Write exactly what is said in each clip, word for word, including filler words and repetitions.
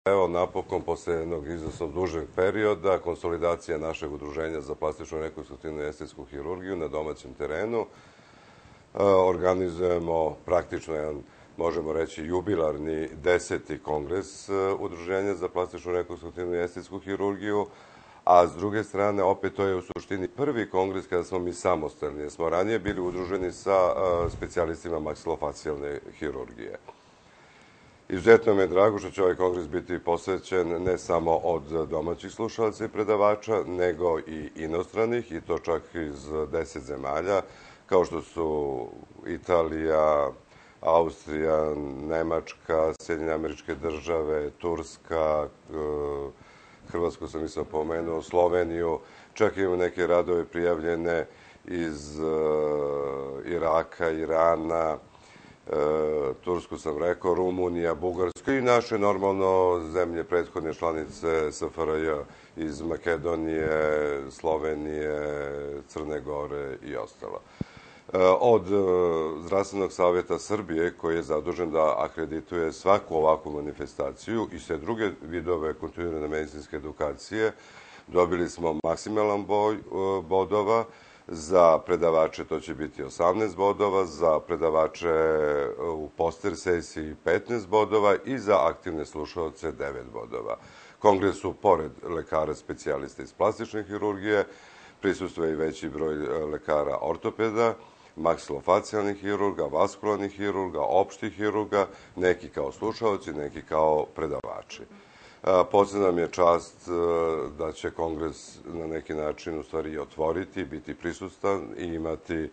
Evo, napokon, posle jednog izuzetno dužeg perioda, konsolidacija našeg udruženja za plastičnu rekonstruktivnu i estetsku hirurgiju na domaćem terenu. Organizujemo praktično jedan, možemo reći, jubilarni deseti kongres udruženja za plastičnu rekonstruktivnu i estetsku hirurgiju, a s druge strane, opet to je u suštini prvi kongres kada smo mi samostalni, jer smo ranije bili udruženi sa specijalistima maksilofacijalne hirurgije. Izuzetno mi je drago što će ovaj kongres biti posvećen ne samo od domaćih slušalaca i predavača, nego i inostranih, i to čak iz deset zemalja, kao što su Italija, Austrija, Nemačka, Sjedinjene Američke Države, Turska, Hrvatsku sam mislim pomenuo, Sloveniju, čak imamo neke radove prijavljene iz Iraka, Irana, Tursku sam rekao, Rumunija, Bugarska i naše normalno zemlje prethodne članice S F R J iz Makedonije, Slovenije, Crne Gore i ostalo. Od Zdravstvenog savjeta Srbije, koji je zadužen da akredituje svaku ovakvu manifestaciju i sve druge vidove kontinuirane medicinske edukacije, dobili smo maksimalan broj bodova. Za predavače to će biti osamnaest bodova, za predavače u poster sesiji petnaest bodova i za aktivne slušaoce devet bodova. Kongresu, pored lekara specijalista iz plastične hirurgije, prisustuje i veći broj lekara ortopeda, maksilofacijalnih hirurga, vaskularnih hirurga, opštih hirurga, neki kao slušaoci, neki kao predavači. Posebna nam je čast da će kongres na neki način u stvari i otvoriti, biti prisutan i imati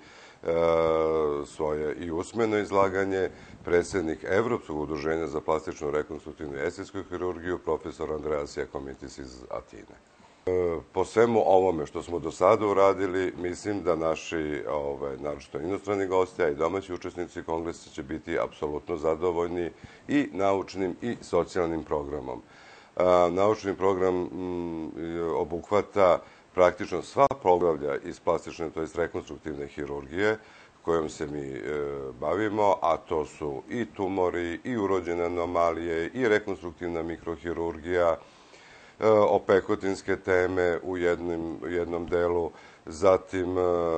svoje i usmeno izlaganje predsjednik Evropskog udruženja za plastičnu rekonstruktivnu i estetsku hirurgiju, profesor Andreas Jakomitis iz Atine. Po svemu ovome što smo do sada uradili, mislim da naši, naročito inostrani gosti, a i domaći učesnici kongresa će biti apsolutno zadovoljni i naučnim i socijalnim programom. Naučni program obuhvata praktično sva poglavlja iz plastične, to jest rekonstruktivne hirurgije kojom se mi bavimo, a to su i tumori, i urođene anomalije, i rekonstruktivna mikrohirurgija, opekotinske teme u jednom delu, zatim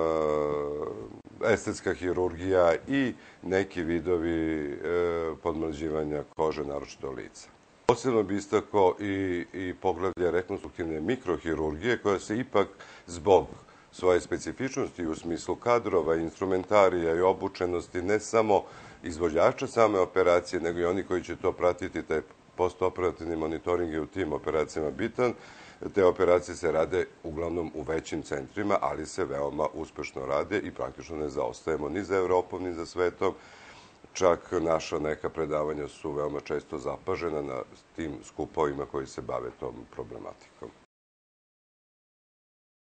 estetska hirurgija i neki vidovi podmlađivanja kože, naročito lica. Posebno bi istakao i poglavlje rekonstruktivne mikrohirurgije, koja se ipak zbog svoje specifičnosti u smislu kadrova, instrumentarija i obučenosti ne samo izvođača same operacije, nego i oni koji će to pratiti, taj postoperativni monitoring je u tim operacijama bitan. Te operacije se rade uglavnom u većim centrima, ali se veoma uspešno rade i praktično ne zaostajemo ni za Evropom, ni za svetom. Čak naša neka predavanja su veoma često zapažena na tim skupovima koji se bave tom problematikom.